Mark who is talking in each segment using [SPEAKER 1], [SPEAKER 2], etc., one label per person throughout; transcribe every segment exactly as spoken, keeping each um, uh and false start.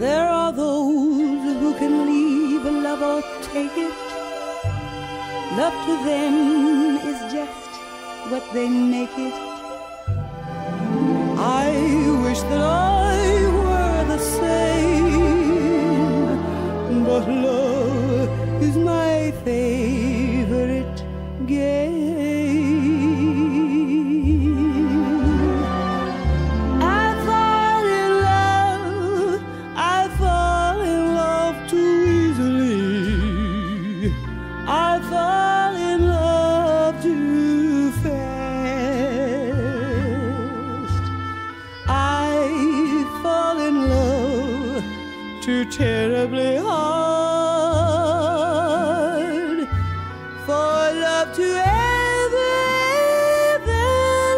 [SPEAKER 1] There are those who can leave a love or take it. Love to them is just what they make it. I wish that I were the same, but love is my favorite game. I fall in love, I fall in love too easily. I fall in love too fast. I fall in love too terribly hard for love to ever, ever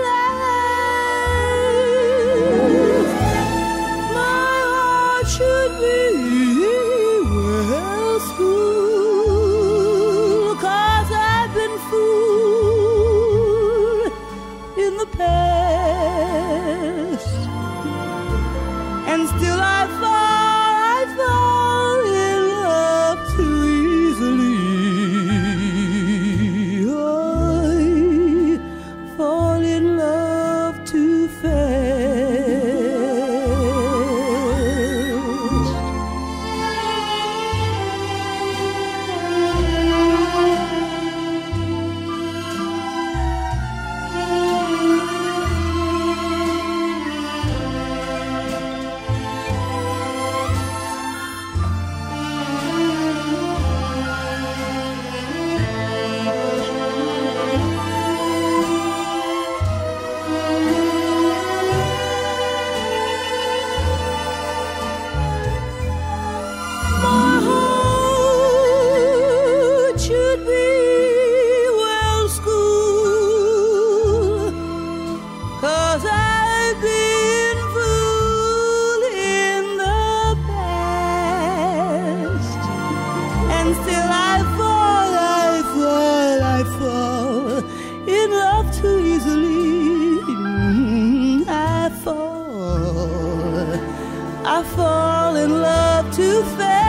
[SPEAKER 1] last. My heart should be well schooled, 'cause I've been fooled in the past, and still I fall, I fall in love too easily. I fall in love too fast. My heart should be well schooled, 'cause I've been fooled in the past, and still I fall, I fall, I fall in love too easily. I fall, I fall in love too fast.